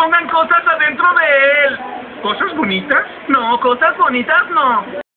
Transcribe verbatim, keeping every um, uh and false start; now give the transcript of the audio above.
pongan cosas adentro de él. ¿Cosas bonitas? No, cosas bonitas no.